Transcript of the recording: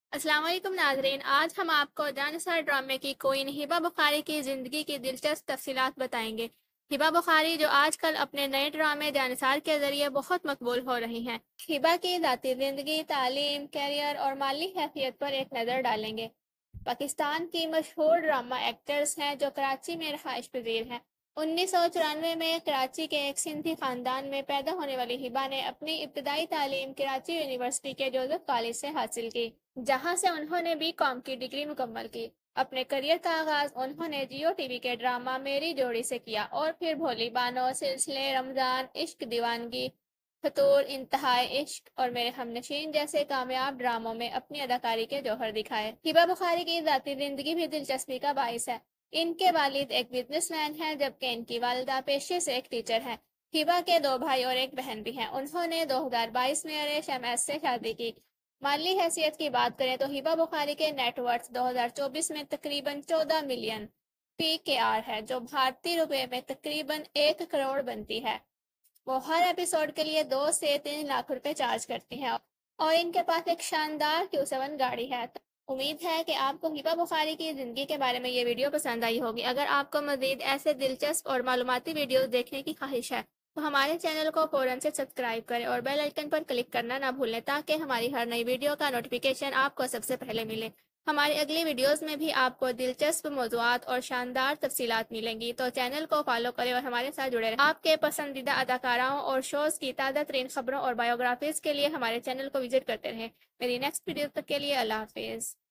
السلام علیکم ناظرین، آج ہم آپ کو جانسار ڈرامے کی کوئین ہبہ بخاری کی زندگی کی دلچسپ تفصیلات بتائیں گے۔ ہبہ بخاری جو آج کل اپنے نئے ڈرامے جانسار کے ذریعے بہت مقبول ہو رہی ہیں۔ ہبہ کی ذاتی زندگی، تعلیم، کیریئر اور مالی حیثیت پر ایک نظر ڈالیں گے۔ پاکستان کی مشہور ڈرامہ ایکٹرز ہیں جو کراچی میں رہائش پذیر ہیں۔ 1994 میں کراچی کے ایک سندھی خاندان میں پیدا ہونے والی ہبہ نے اپنی ابتدائی تعلیم کراچی یونیورسٹی کے جوزف کالج سے حاصل کی، جہاں سے انہوں نے بی کام کی ڈگری مکمل کی۔ اپنے کریئر کا آغاز انہوں نے جیو ٹی وی کے ڈرامہ میری جوڑی سے کیا اور پھر بھولی بانو، سلسلے، رمضان، عشق دیوانگی، فطور، انتہائے عشق اور میرے ہمنشین جیسے کامیاب ڈراموں میں اپنی اداکاری کے جوہر دکھائے۔ ہبہ بخاری کی ذاتی زندگی بھی دلچسپی کا باعث ہے۔ ان کے والد ایک بزنس مین ہیں جبکہ ان کی والدہ پیشے سے ایک ٹیچر ہیں۔ ہبہ کے دو بھائی اور ایک بہن بھی ہیں۔ انہوں نے 2022 میں اریش ایم ایس سے شادی کی۔ مالی حیثیت کی بات کریں تو ہبہ بخاری کے نیٹ ورتھ 2024 میں تقریباً 14 ملین PKR ہے، جو بھارتی روپے میں تقریباً 1 کروڑ بنتی ہے۔ وہ ہر ایپیسوڈ کے لیے 2 سے 3 لاکھ روپے چارج کرتی ہیں اور ان کے پاس ایک شاندار Q7 گاڑی ہے۔ امید ہے کہ آپ کو ہبہ بخاری کی زندگی کے بارے میں یہ ویڈیو پسند آئی ہوگی۔ اگر آپ کو مزید ایسے دلچسپ اور معلوماتی ویڈیوز دیکھنے کی خواہش ہے تو ہمارے چینل کو فوراً سے سبسکرائب کریں اور بیل آئیکن پر کلک کرنا نہ بھولیں تاکہ ہماری ہر نئی ویڈیو کا نوٹیفیکیشن آپ کو سب سے پہلے ملے۔ ہماری اگلی ویڈیوز میں بھی آپ کو دلچسپ موضوعات اور شاندار تفصیلات ملیں گی، تو چینل کو فالو کریں اور ہمارے ساتھ جڑے رہیں۔ آپ کے پسندیدہ اداکاراؤں اور شوز کی تازہ ترین خبروں اور بایوگرافیز کے لیے ہمارے چینل کو وزٹ کرتے رہیں۔ میری نیکسٹ ویڈیو تک کے لیے اللہ حافظ۔